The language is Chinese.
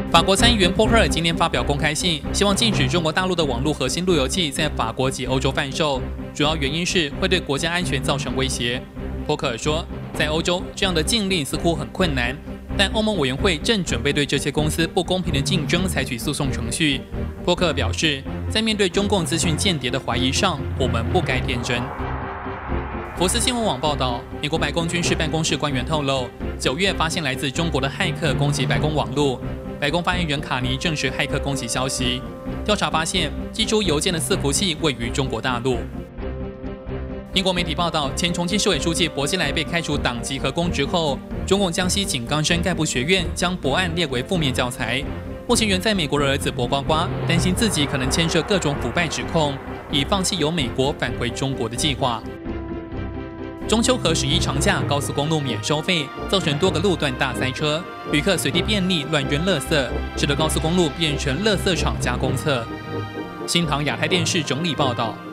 法国参议员波克尔今天发表公开信，希望禁止中国大陆的网络核心路由器在法国及欧洲贩售，主要原因是会对国家安全造成威胁。波克尔说，在欧洲这样的禁令似乎很困难，但欧盟委员会正准备对这些公司不公平的竞争采取诉讼程序。波克尔表示，在面对中共资讯间谍的怀疑上，我们不该天真。福斯新闻网报道，美国白宫军事办公室官员透露，9月发现来自中国的骇客攻击白宫网络。白宫发言人卡尼证实骇客攻击消息。调查发现，寄出邮件的伺服器位于中国大陆。英国媒体报道，前重庆市委书记薄熙来被开除党籍和公职后，中共江西井冈山干部学院将薄案列为负面教材。目前远在美国的儿子薄瓜瓜担心自己可能牵涉各种腐败指控，已放弃由美国返回中国的计划。中秋和11长假高速公路免收费，造成多个路段大塞车，旅客随地便利乱扔垃圾，使得高速公路变成垃圾场加公厕。新唐亚太电视整理报道。